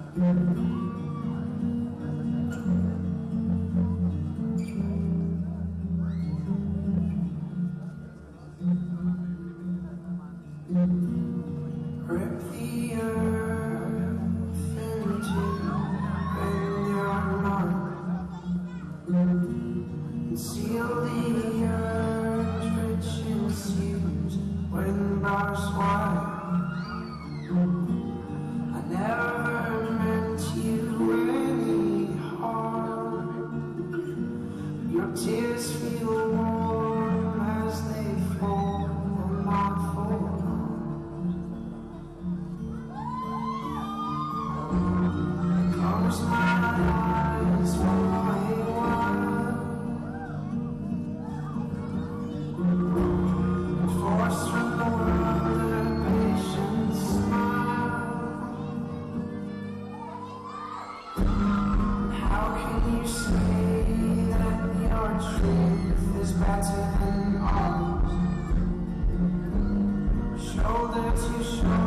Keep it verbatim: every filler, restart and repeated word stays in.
Rip the earth into when you're not, and seal the earth rich in seas when bars wide. I never meant you any harm. Your tears feel warm as they fall on my forearm. Close my eyes for a while, force from the world a patient smile. How can you say that your truth is better than ours? Shoulder to shoulder,